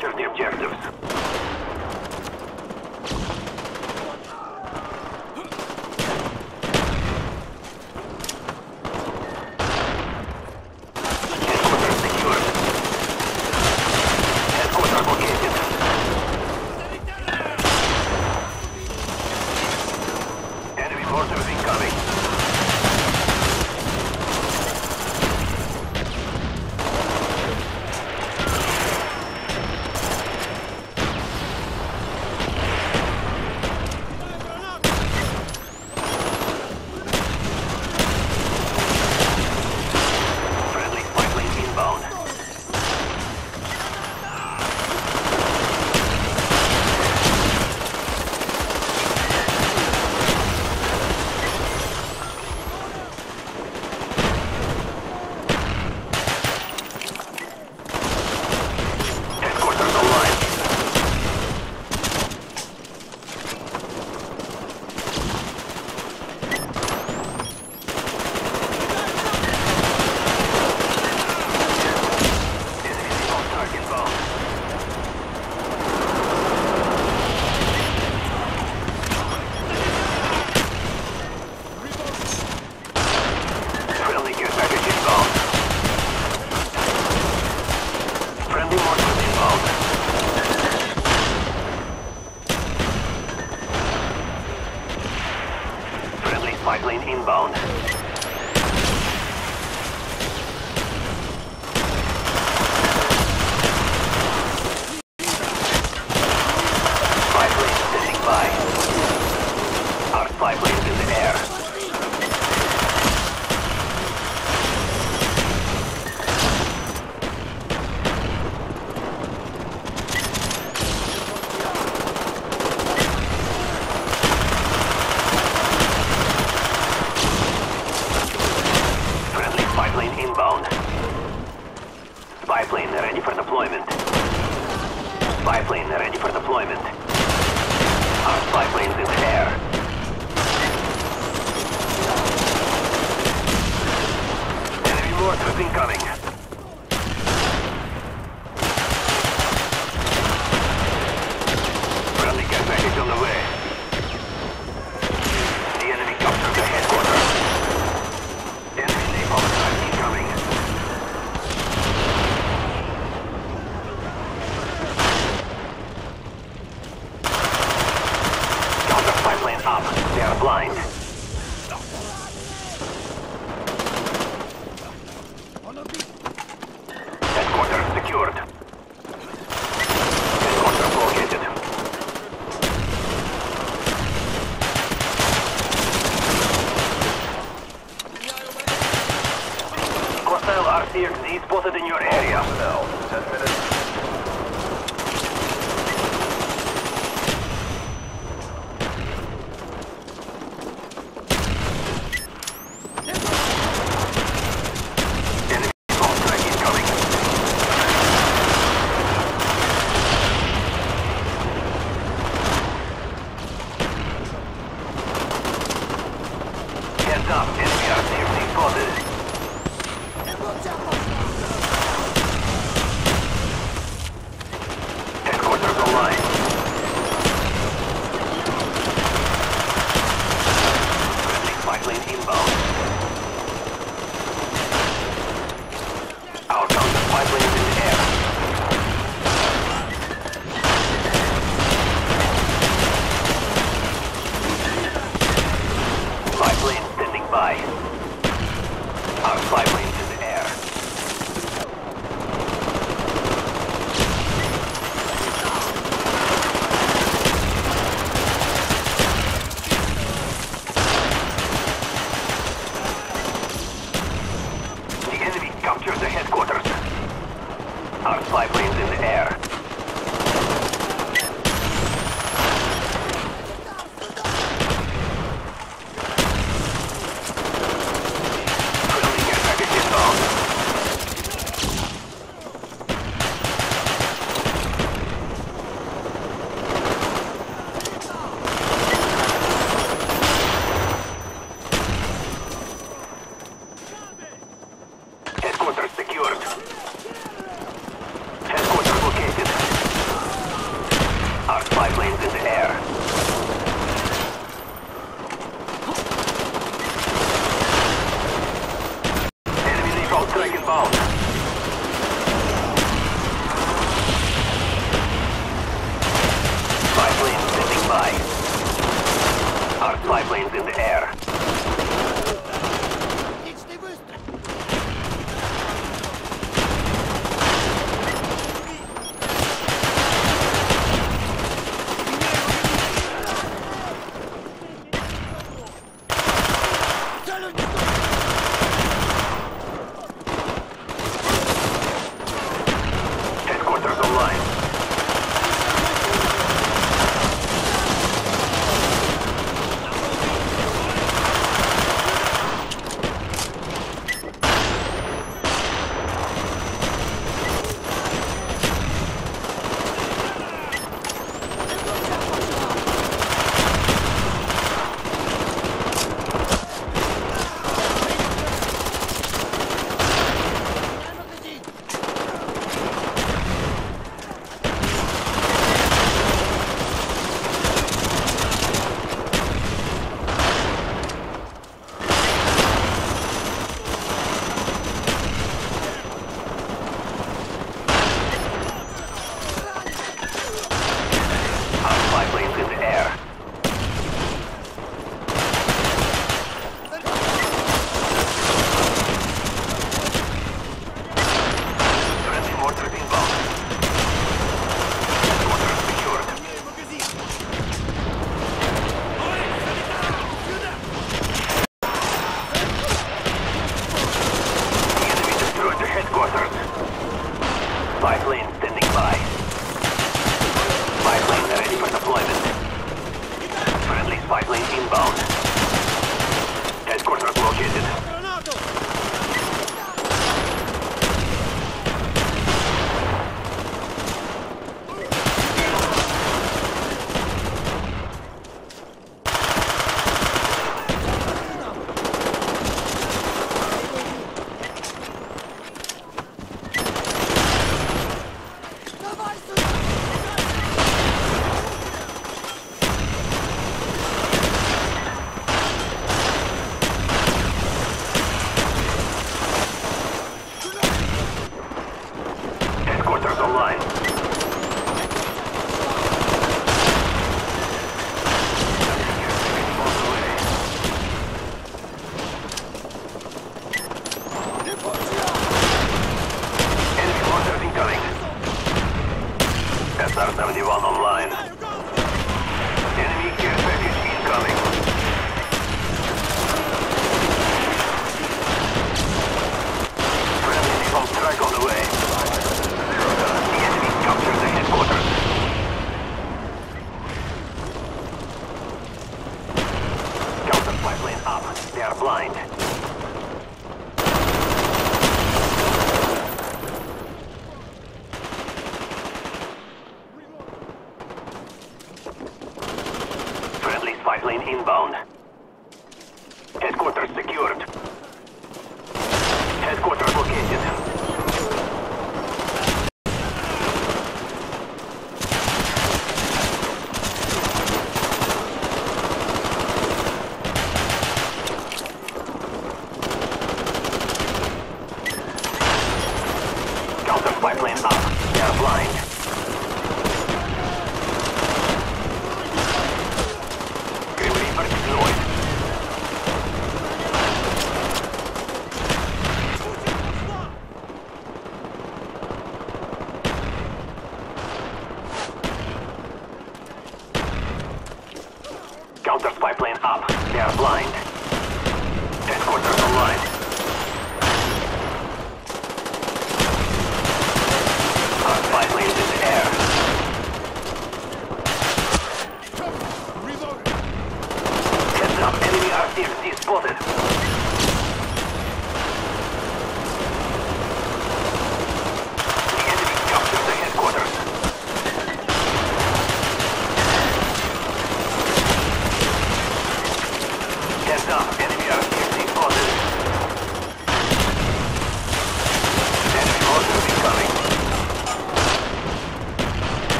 captured the objectives. Spy plane inbound. Spy plane standing by. Our spy plane's in the air. Inbound. Spy plane ready for deployment. Spy plane ready for deployment. Our spy plane's in the air. Enemy mortars incoming. Friendly care package on the way. The enemy captured the headquarters. Enemy napalm strike incoming. Counter spy plane up. They are blind. Headquarters secured. Headquarters located. Hostile RCXD spotted in your area. Now, 10 minutes. Enemy bomb strike incoming. Hands up, enemy RCXD spotted. Headquarters online. Friendly spy plane inbound. Our counter spy plane is in the air. Spy plane standing by. Our spy plane is in the air. The enemy captured the headquarters. Our spy plane's in the air. Friendly care package inbound. Headquarters secured.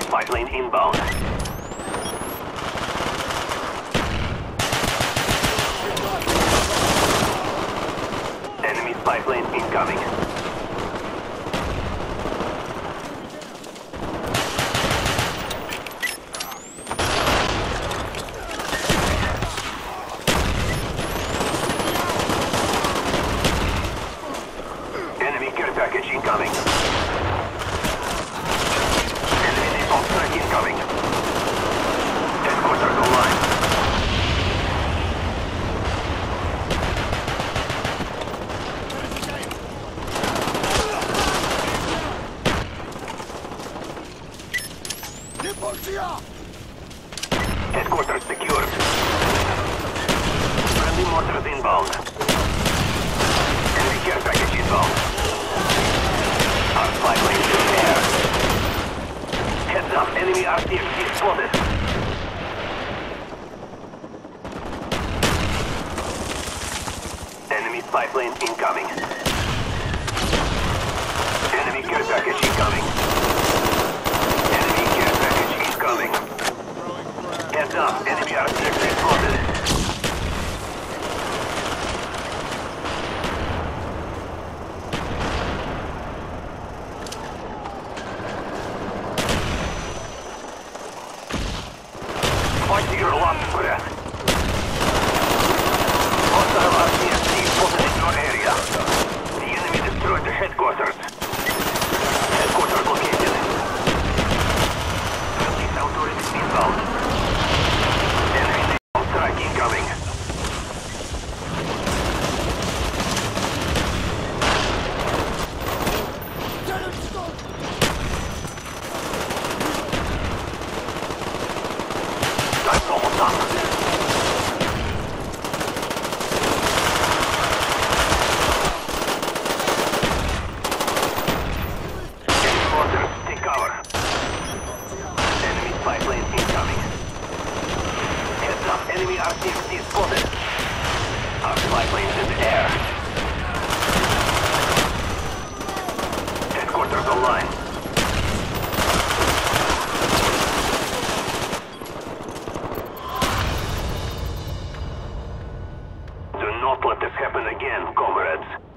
Spy plane inbound. Enemy spy plane incoming. Enemy care package incoming. Enemy napalm strike incoming. Headquarters online. Headquarters secured. Friendly mortars inbound. Enemy care package inbound. Our spy plane is in the air. Heads up, enemy RCXD spotted. Enemy spy plane incoming. Enemy care package incoming. Enemy care package incoming. Heads up, enemy RCXD spotted. Fight to your last breath. Hostile RCXD spotted in your area. The enemy destroyed the headquarters. Headquarters located. Friendly South turret inbound. Enemy napalm strike incoming. Time's almost up. Enemy mortars, take cover. Enemy spy plane incoming. Heads up, enemy RCXD spotted. Our spy plane's in the air. Headquarters online. Do not let this happen again, comrades.